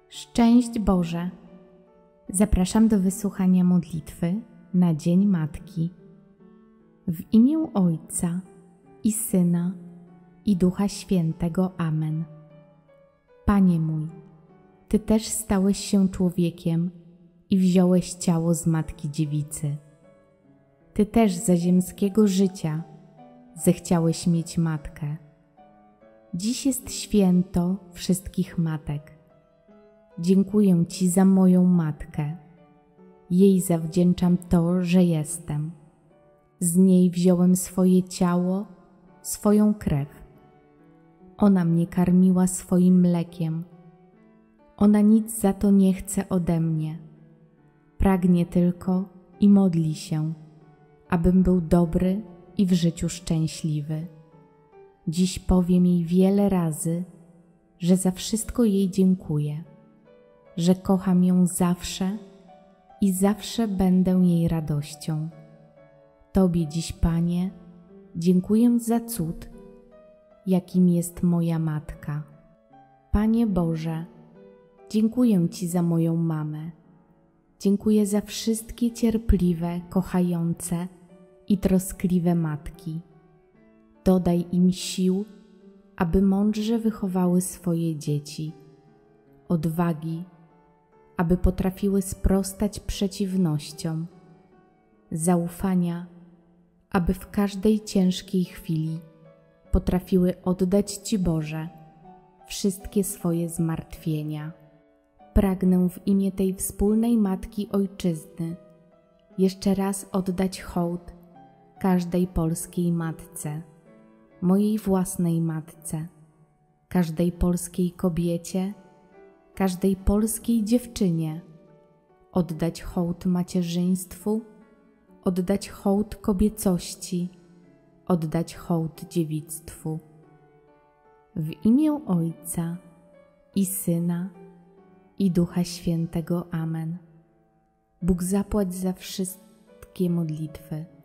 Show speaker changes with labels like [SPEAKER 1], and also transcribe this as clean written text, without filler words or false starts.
[SPEAKER 1] Szczęść Boże! Zapraszam do wysłuchania modlitwy na Dzień Matki. W imię Ojca i Syna i Ducha Świętego. Amen. Panie mój, Ty też stałeś się człowiekiem i wziąłeś ciało z Matki Dziewicy. Ty też za ziemskiego życia zechciałeś mieć matkę. Dziś jest święto wszystkich matek. Dziękuję Ci za moją matkę. Jej zawdzięczam to, że jestem. Z niej wziąłem swoje ciało, swoją krew. Ona mnie karmiła swoim mlekiem. Ona nic za to nie chce ode mnie. Pragnie tylko i modli się, abym był dobry i w życiu szczęśliwy. Dziś powiem jej wiele razy, że za wszystko jej dziękuję, że kocham ją zawsze i zawsze będę jej radością. Tobie dziś, Panie, dziękuję za cud, jakim jest moja matka. Panie Boże, dziękuję Ci za moją mamę. Dziękuję za wszystkie cierpliwe, kochające i troskliwe matki. Dodaj im sił, aby mądrze wychowały swoje dzieci, odwagi, aby potrafiły sprostać przeciwnościom, zaufania, aby w każdej ciężkiej chwili potrafiły oddać Ci, Boże, wszystkie swoje zmartwienia. Pragnę w imię tej wspólnej Matki Ojczyzny jeszcze raz oddać hołd każdej polskiej matce, mojej własnej matce, każdej polskiej kobiecie, każdej polskiej dziewczynie, oddać hołd macierzyństwu, oddać hołd kobiecości, oddać hołd dziewictwu. W imię Ojca i Syna i Ducha Świętego. Amen. Bóg zapłać za wszystkie modlitwy.